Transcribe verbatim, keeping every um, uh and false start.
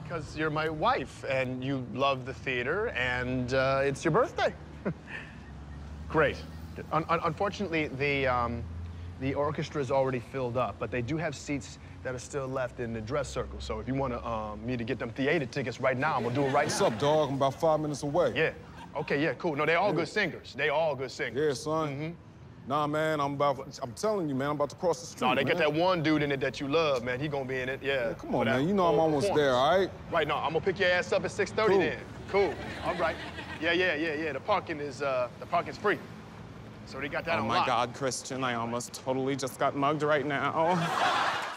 because you're my wife, and you love the theater, and uh, it's your birthday. Great. Un un unfortunately, the, um, the orchestra is already filled up, but they do have seats that are still left in the dress circle. So if you want to, um, me to get them theater tickets right now, I'm gonna do it right What's now. What's up, dog? I'm about five minutes away. Yeah. Okay, yeah, cool. No, they all yeah. good singers. They all good singers. Yeah, son. Mm-hmm. Nah, man, I'm about, I'm telling you, man, I'm about to cross the street, No, they man. got that one dude in it that you love, man. He gonna be in it, yeah. Man, come on, man, you know I'm almost there, all right? Right, no, I'm gonna pick your ass up at six thirty cool. then. Cool, all right. Yeah, yeah, yeah, yeah, the parking is, uh, the parking's free. So they got that Oh on my lock. God, Christian, I almost totally just got mugged right now.